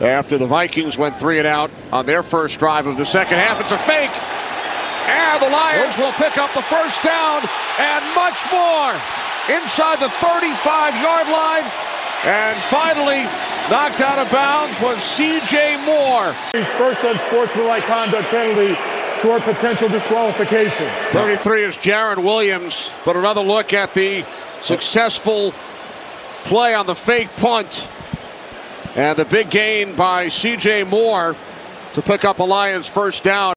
After the Vikings went 3 and out on their first drive of the second half. It's a fake. And the Lions will pick up the first down and much more inside the 35-yard line. And finally, knocked out of bounds was C.J. Moore. His first unsportsmanlike conduct penalty toward potential disqualification. 33 is Jaron Williams, but another look at the successful play on the fake punt. And the big gain by C.J. Moore to pick up a Lions first down.